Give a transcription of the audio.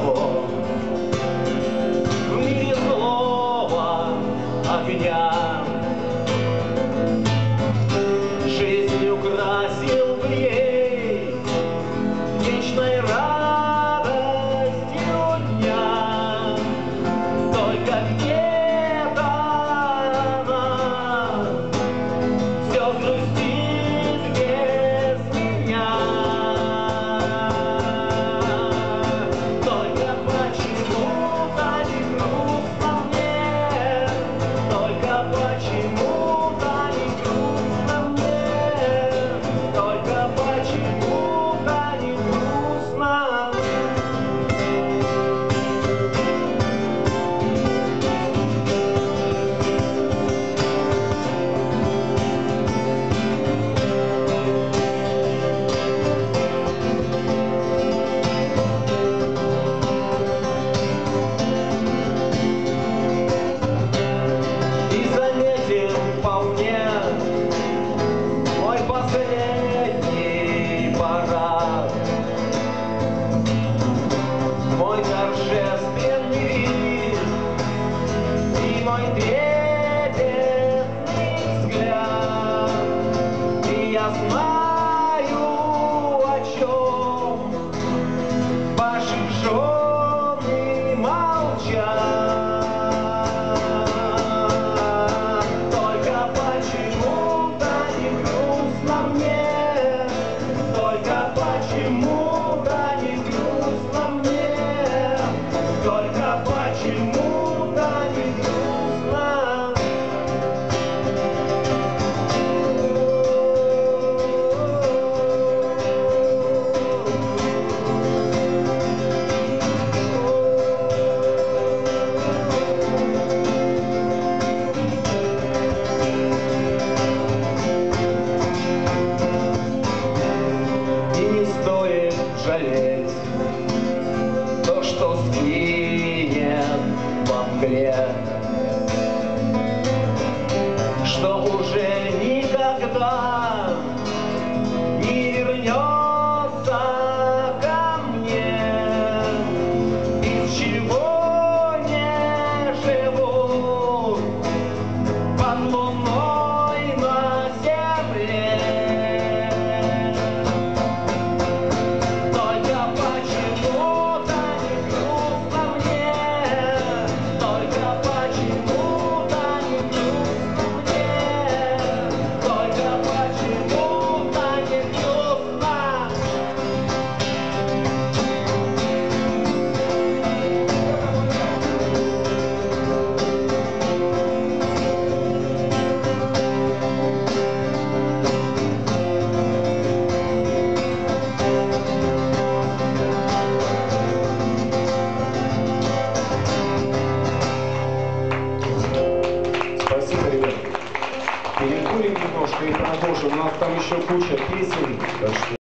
одного в мире злого огня. Жизнь украсил бы ей вечной радостью дня. Только где-то она все грустит без меня. Только почему-то не грустно мне, только почему-то не грустно мне, только почему-то не грустно. И заметил вполне мой последний парад, мой торжественный вид и мой трепетный взгляд. И я знаю, о чем ваши жены молчат. Только почему-то не грустно мне, только почему-то не грустно мне, только почему-то не грустно. И не стоит жалеть то, что сгинет во мгле, что уже никогда не вернется ко мне, из чего не живут под луной на земле. Только почему-то не грустно мне, только почему-то не грустно мне, только почему-то не грустно. Спасибо, ребят. Перекурим немножко и продолжим. У нас там еще куча песен. Так что